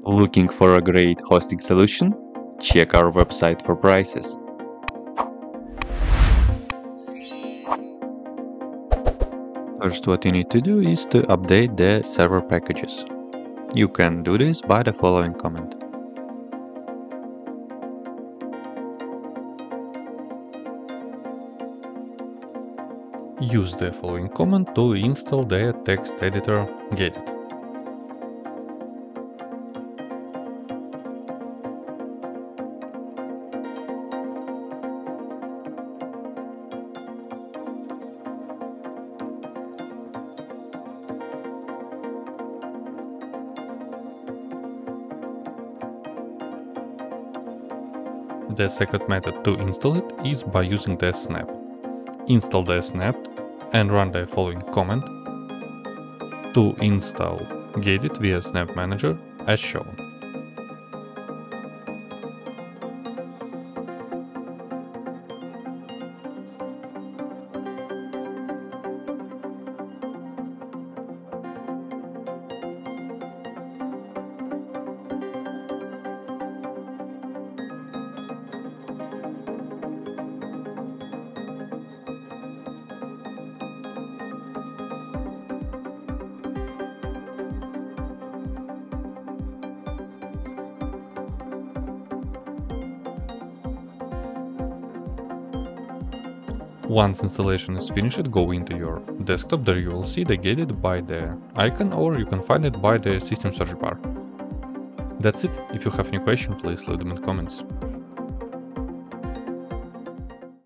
Looking for a great hosting solution? Check our website for prices. First, what you need to do is to update the server packages. You can do this by the following command. Use the following command to install the text editor Gedit. The second method to install it is by using the snap. Install the snap and run the following command to install Gedit via Snap Manager as shown. Once installation is finished, go into your desktop. There you will see the Gedit by the icon, or you can find it by the system search bar. That's it. If you have any question, please leave them in the comments.